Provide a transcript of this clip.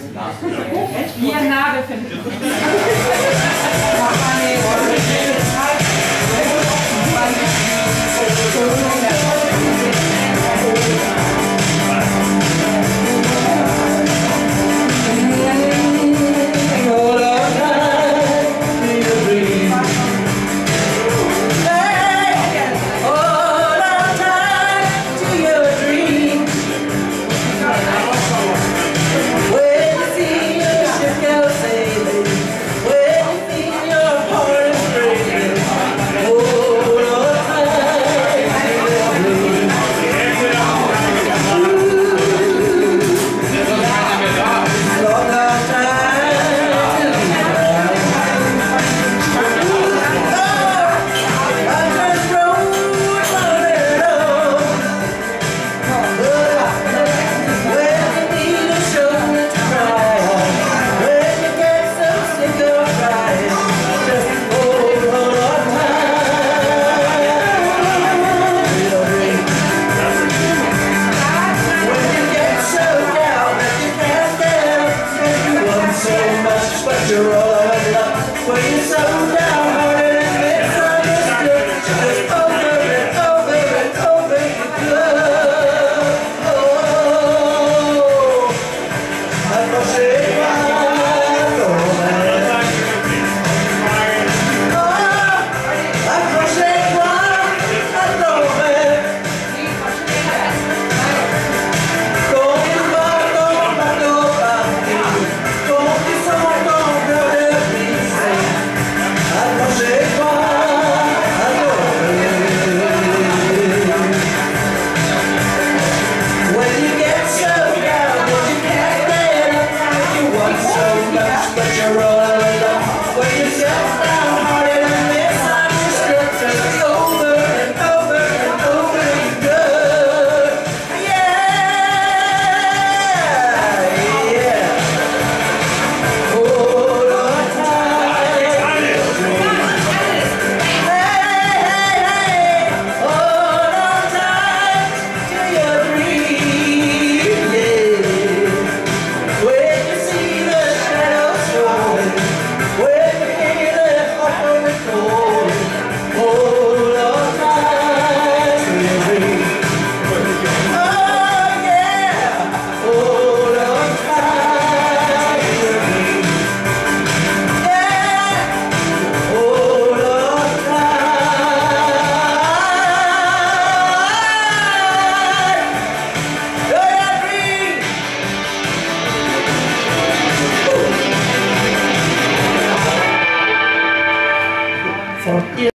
Wie ein Nagel finden. You're all I love when you're so downhearted and misunderstood. Just over and over and over again. Oh, I crochet my romance. Oh, I crochet my romance. For